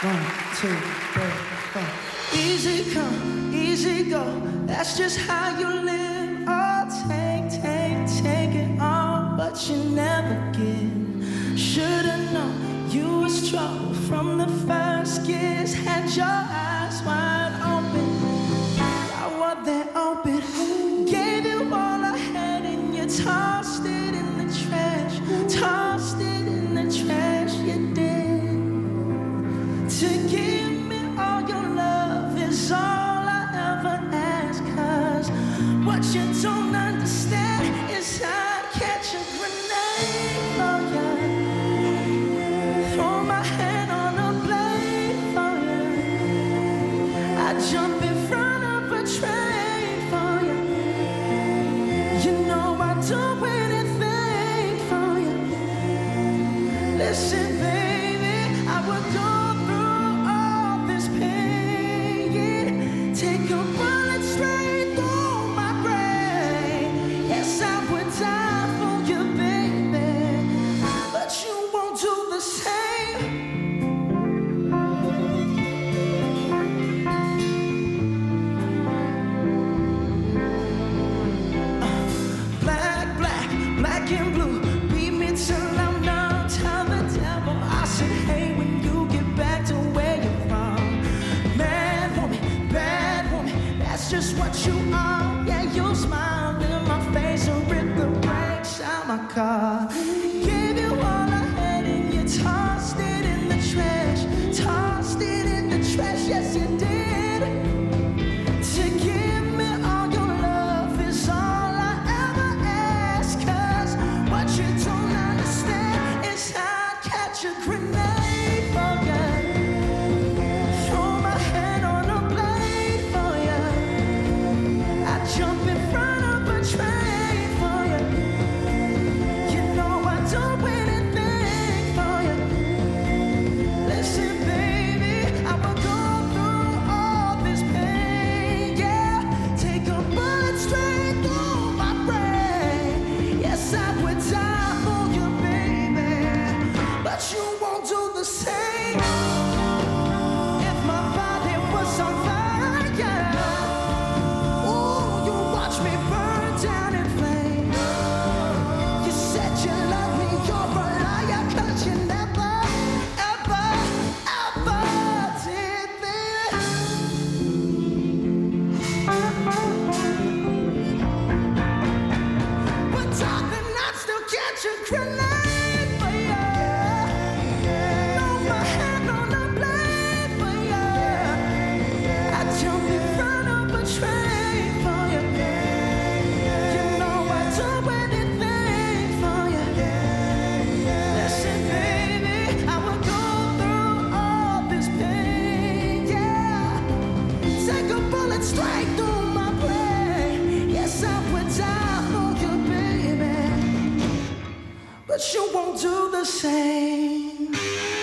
1, 2, 3, 4. Easy come, easy go. That's just how you live. Oh, take it all, but you never give. Should've known you was trouble from the first kiss. Had your eyes wide open, I was there open. Gave you all I had and you tossed it in the trash. Tossed it in the trash, you did. To give me all your love is all I ever ask. 'Cause what you don't understand is I'd catch a grenade for you. Throw my hand on a blade for you. I'd jump in front of a train for you. You know I'd do anything for you. Listen, baby, I would go take a bullet straight through my brain. Yes, I would die for you, baby, but you won't do the same. Black and blue, beat me till I'm numb. Tell the devil I said, hey, when you get back to where you're from. Mad woman, bad woman, that's just what you are. Yeah, you smile in my face and rip the brakes out my car. Gave you all I had and you tossed it in the trash. Tossed it in the trash, yes you did. To give me all your love is all I ever ask. 'Cause what you don't understand is I'd catch a grenade for you. Throw my hand on a blade for you. I'd jump in front of a train for you. You know I'd do anything for you. Listen, baby, I would go through all this pain, yeah. Take a bullet straight through my brain. Yes, I would die for you, baby, but you won't do the same. If my body was on fire, ooh, you watch me burn down in flames. You said you love me, you're a liar, 'cause you never, ever, ever did this. But darling, I'd still catch a grenade for you. Throw my hand on a blade for you. I'd jump in front of a train for you. You know I'd do anything for you. Listen, baby, I would go through all this pain, yeah. Take a bullet straight through my brain. Yes, I would die for you, baby, but you won't do the same.